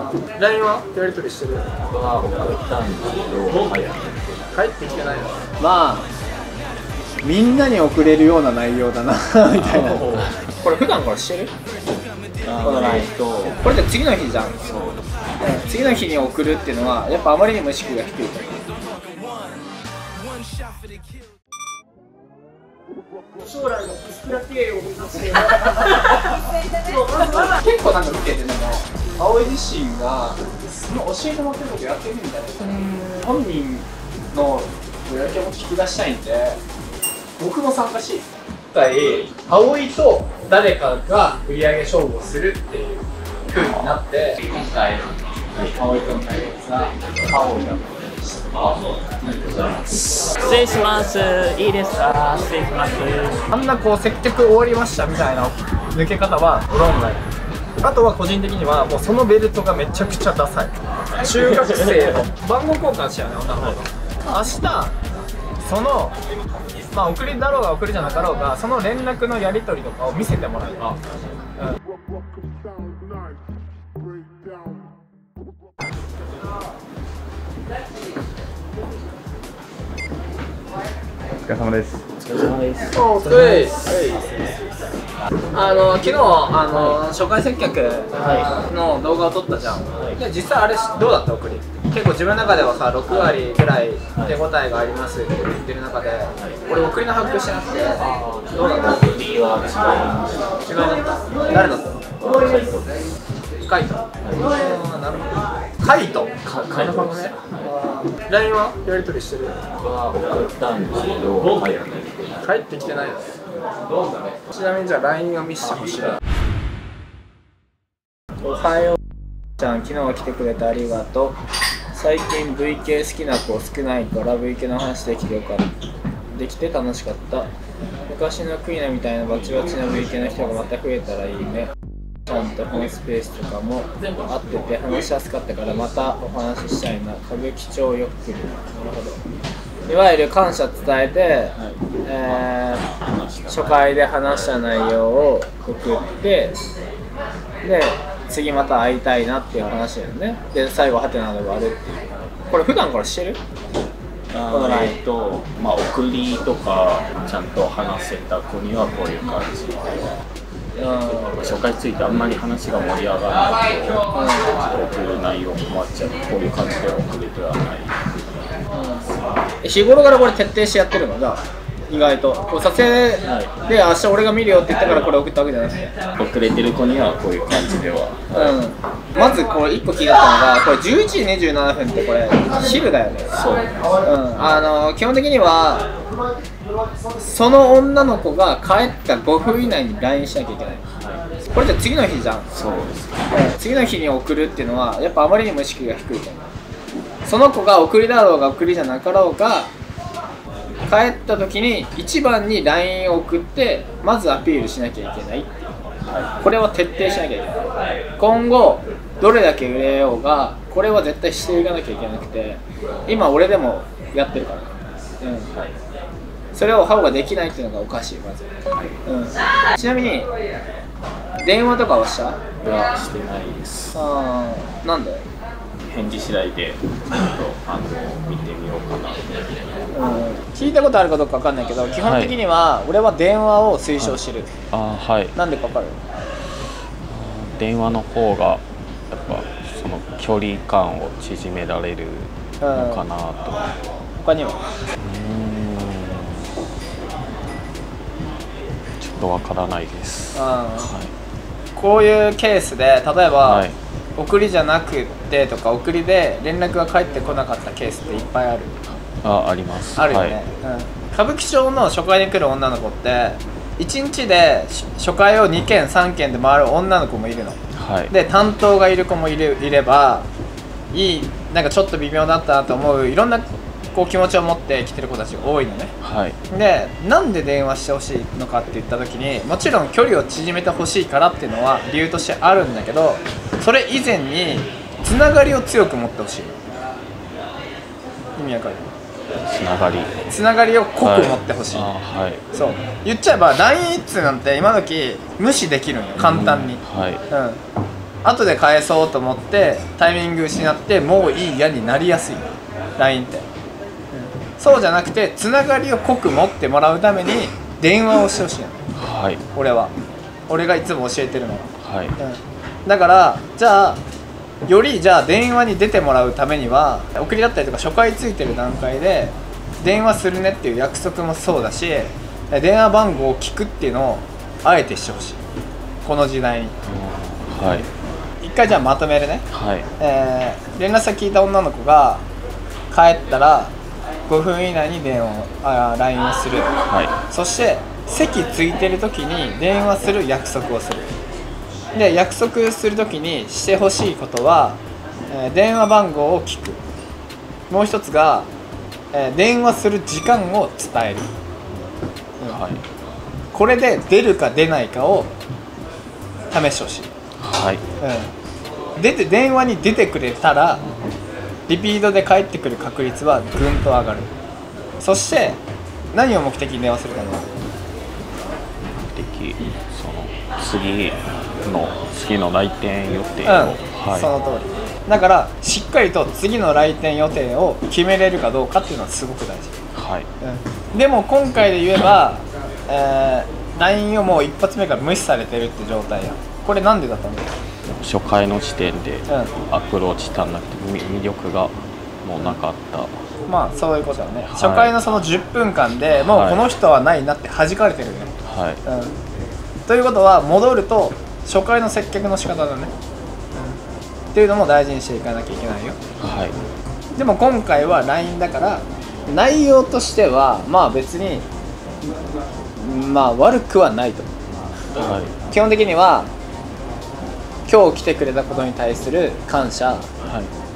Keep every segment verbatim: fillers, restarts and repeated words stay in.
ライン はやり取りしてる？ は送ったんですけど、 帰ってきてないの？ まあみんなに送れるような内容だなみたいな。 これ普段からしてる？ このラインとこれって次の日じゃん。 そう、 次の日に送るっていうのはやっぱあまりにも意識が低い。 将来のスクラ経営を目指して結構なんか見てて、でも葵自身がその教えてもらってることやってるみたいな。本人のやる気をもっと引き出したいんで、僕も参加し、今回葵と誰かが売り上げ勝負をするっていう風になって、今回葵との対決は葵が。 失礼します。いいですか？失礼します。 あんなこう接客終わりましたみたいな抜け方は論外。あとは個人的にはもうそのベルトがめちゃくちゃダサい。中学生の番号交換しちゃうね、女の子と。明日そのまあ送りだろうが送りじゃなかろうが、その連絡のやり取りとかを見せてもらう。うん、 お疲れ様です。 お疲れ様です。 お疲れ様です。あの昨日あの、はい、初回接客の動画を撮ったじゃん。はい、で実際あれどうだった？送り結構自分の中ではさろくわりぐらい手応えがありますって言ってる中で、はい、俺送りの発表してなくて、どうだった？ 送りは違いました。 違いだった。誰だったの？カイト。なるほど。カイト。 カイトのね。 ライン はやり取りしてる？ は送ったんですけど、 帰ってきてないの？ちなみにじゃあ ライン を見せてほしい。 おはようちゃん、昨日は来てくれてありがとう。最近 ブイケー 好きな子少ないから ブイケー の話できてよかった。できて楽しかった。昔のクイナみたいなバチバチな ブイケー の人がまた増えたらいいね。ちゃんと本スペースとかも合ってて話しやすかったからまたお話ししたいな。歌舞伎町よく来る。なるほど。いわゆる感謝伝えて、はいえー、初回で話した内容を送ってで次また会いたいなっていう話だよね。で最後ハテナで終わるっていう。これ普段からしてる？ このラインと、まあ、送りとかちゃんと話せた子にはこういう感じで、うん、初回ついてあんまり話が盛り上がらないと、うん、送る内容困っちゃう。こういう感じで送れてはない。 うん、日頃からこれ徹底してやってるの？じゃあ意外とこう撮影で明日俺が見るよって言ったからこれ送ったわけじゃなくて、 遅れてる子にはこういう感じでは、 うん、まずこれいっこ気になったのが、これじゅういちじにじゅうななふんってこれ昼だよね。 そう、うん、 あの基本的にはその女の子が帰ったごふん以内に ライン しなきゃいけない。これじゃ次の日じゃん。 そうです、 ね、次の日に送るっていうのはやっぱあまりにも意識が低いと思う。その子が送りだろうが送りじゃなかろうが帰った時に一番に ライン を送ってまずアピールしなきゃいけないっていう、はい、これは徹底しなきゃいけない。今後どれだけ売れようがこれは絶対していかなきゃいけなくて、今俺でもやってるから、うんはい、それをハオができないっていうのがおかしいまず、うん、ちなみに電話とかはした？ はしてないです。 ああ、なんで？ 返事次第でちょっとあの見てみようかなって、 うん、聞いたことあるかどうかわかんないけど、基本的には俺は電話を推奨してる。 はい、あはい。 なんでかわかる？ 電話の方がやっぱその距離感を縮められるのかなと。 うん、他には？うーん、ちょっとわからないです。はい、 こういうケースで例えば、はい、送りじゃなくてとか送りで連絡が返ってこなかったケースっていっぱいある。 あ、あります。 あるよね、はい、うん、歌舞伎町の初回に来る女の子っていちにちで初回をにけんさんけんで回る女の子もいるの、はい、で担当がいる子もいれ、いればいいなんかちょっと微妙だったなと思ういろんなこう気持ちを持って来てる子たちが多いのね、はい、でなんで電話してほしいのかって言った時にもちろん距離を縮めてほしいからっていうのは理由としてあるんだけど、それ以前につながりを強く持ってほしい。意味わかる？ つながりつながりを濃く持ってほしい、はいはい、そう言っちゃえば ライン 一通なんて今時無視できるんよ簡単に、うんはい、うん、 後で返そうと思ってタイミング失ってもういいやになりやすい ライン って、うん、そうじゃなくてつながりを濃く持ってもらうために電話をしてほしいの、 はい、 俺は俺がいつも教えてるのは、 はい、 うん、だからじゃあよりじゃあ電話に出てもらうためには送りだったりとか初回ついてる段階で電話するねっていう約束もそうだし電話番号を聞くっていうのをあえてしてほしいこの時代に、 うん、はい、 一回じゃあまとめるね、 はい、 えー、連絡先聞いた女の子が帰ったらごふん以内に電話をあ ライン をする、 はい、 そして席ついてる時に電話する約束をするで約束する時にしてほしいことは、えー、電話番号を聞くもう一つが、えー、電話する時間を伝える、うん、はい、これで出るか出ないかを試してほしい、 はい、 うん、出て電話に出てくれたらリピートで帰ってくる確率はぐんと上がる。そして何を目的に電話するかな、 目的その次の次の来店予定を、うん、はい、 その通りだからしっかりと次の来店予定を決めれるかどうかっていうのはすごく大事、 はい、 うん、でも今回で言えば、えー、ライン をもう一発目から無視されてるって状態や。これなんでだったの？ 初回の時点でアプローチしたんだけど、うん、魅力がもうなかった。 まあそういうことだね、はい、初回のそのじゅっぷんかんでもうこの人はないなって弾かれてるね、 はい、 うん、ということは戻ると初回の接客の仕方だね、うん、っていうのも大事にしていかなきゃいけないよ、 はい、 でも今回は ライン だから内容としてはまあ別にまあ悪くはないと思う、はい、基本的には今日来てくれたことに対する感謝、はい、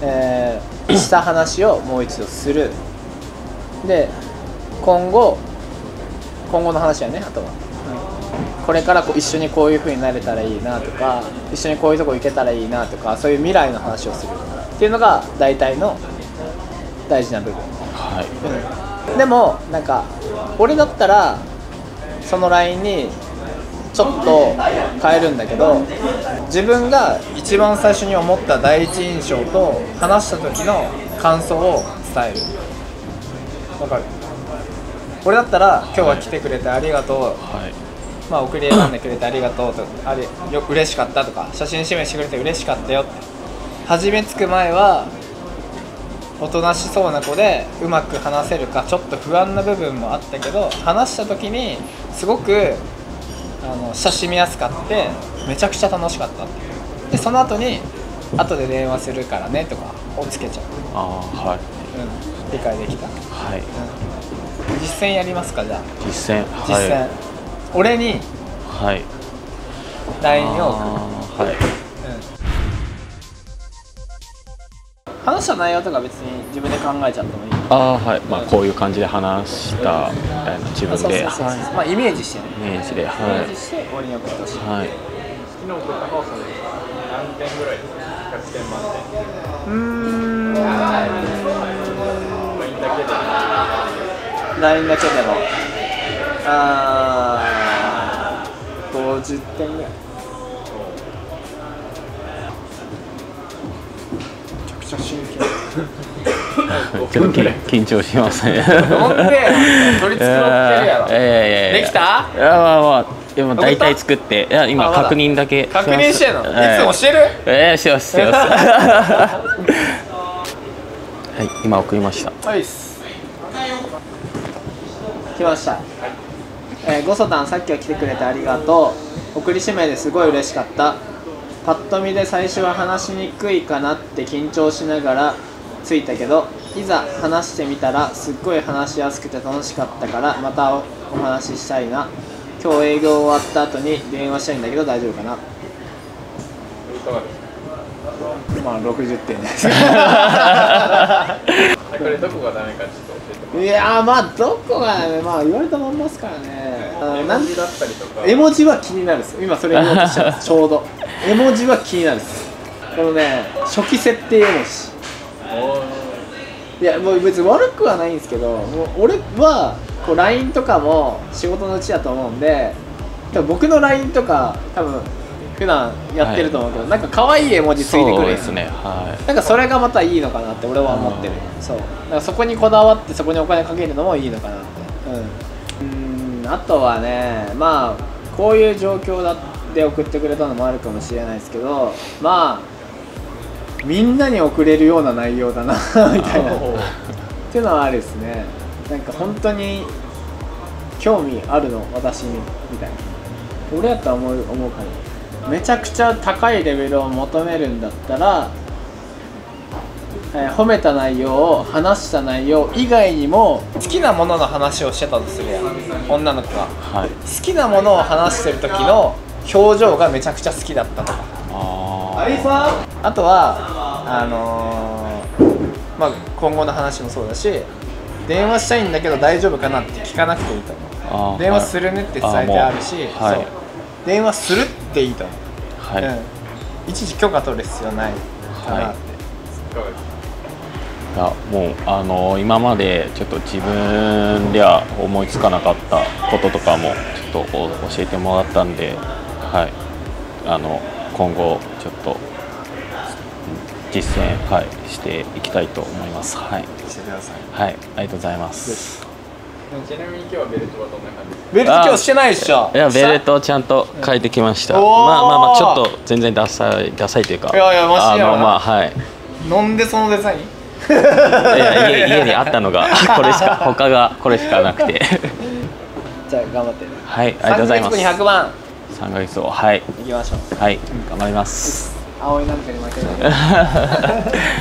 えー、した話をもう一度する。で今後今後の話やね。あとは、うん、これからこう一緒にこういう風になれたらいいなとか一緒にこういうとこ行けたらいいなとかそういう未来の話をするっていうのが大体の大事な部分、はい、うん、でもなんか俺だったらその ライン にちょっと変えるんだけど自分が一番最初に思った第一印象と話した時の感想を伝える。わかる？俺だったら今日は来てくれてありがとう、はい、まあ送り選んでくれてありがとうとあれよ嬉しかったとか写真指名してくれて嬉しかったよって初めつく前はおとなしそうな子でうまく話せるかちょっと不安な部分もあったけど話した時にすごくあの親しみやすかってめちゃくちゃ楽しかったっていうでその後に後で電話するからねとかをつけちゃう。 ああ、はい、 うん、理解できた？ はい、 うん、実践やりますか？じゃあ実践、 実践、はい、俺に ライン を送る、はい、うん、話した内容とか別に自分で考えちゃってもいい。 ああ、はい、まあこういう感じで話したみたいな自分で、 そうそうそうそう、はい、まあイメージしてね、 イメージで、はい、 イメージして俺に送ってほしい。 はい。 昨日送った放送で何点ぐらいですか？ひゃくてん満点。 うーん、 ライン だけでライン だけでもあーごじゅってんぐらい。めちゃくちゃ真剣ちょっと緊張しますね。 なんで取り繕ってるやろ。 いやいやいやできた？ いやまあまあ今大体作っていや今確認だけ確認してんの？いつもしてる？ ええ、してますしてます。はい、今送りました。 はいっす。来ました。えー、ゴソタンさっきは来てくれてありがとう。送り指名ですごい嬉しかった。パッと見で最初は話しにくいかなって緊張しながらついたけどいざ話してみたらすっごい話しやすくて楽しかったからまた お, お話ししたいな。今日営業終わった後に電話したいんだけど大丈夫かな。まあろくじゅってんです。これどこがダメかちょっと教えてもらって。 いやーまあどこがね、まあ言われたまんますからね。 絵文字だったりとか。 絵文字は気になるんですよ。今それ言おうとしてます。ちょうど絵文字は気になるんです。このね初期設定絵文字。いやもう別に悪くはないんですけど、もう俺はこう ライン とかも仕事のうちだと思うんで、多分僕の ライン とか多分普段やってると思うけど、はい、なんか可愛い絵文字ついてくるそうですね、はい、 なんかそれがまたいいのかなって俺は思ってる。そうだからそこにこだわってそこにお金かけるのもいいのかなって。うん、うんあとはね、まあこういう状況だで送ってくれたのもあるかもしれないですけど、まあみんなに送れるような内容だなみたいなっていうのはあるですね。なんか本当に興味あるの私にみたいな。俺やったら思う思うかも。めちゃくちゃ高いレベルを求めるんだったら、えー、褒めた内容を話した内容以外にも好きなものの話をしてたとするやん、女の子が、はい、好きなものを話してる時の表情がめちゃくちゃ好きだったとか、ああとはあのー、まあ今後の話もそうだし、電話したいんだけど大丈夫かなって聞かなくていいと思う。電話するねって伝えてあるし、はい、そう電話するっていいと思う、はい、うん、いちいち許可取る必要ないかなって、はい、 いやもうあのー、今までちょっと自分では思いつかなかったこととかもちょっと教えてもらったんで、はい、あの今後ちょっと実践、はい、していきたいと思います。はい、 してください。 はい、ありがとうございます。 ちなみに今日はベルトはどんな感じですか？ベルト今日してないでしょ。 いやベルトちゃんと変えてきました。まあまあまあちょっと全然ダサいダサいというか。 いやいやマシやな。 あのまあはい。 なんでそのデザイン？ いや家家にあったのがこれしか他がこれしかなくて。 じゃあ頑張って。 はい、ありがとうございます。 さんかげつごにひゃくまん。 三ヶ月をはい。 行きましょう。 はい、頑張ります。 青いなんかに負けない。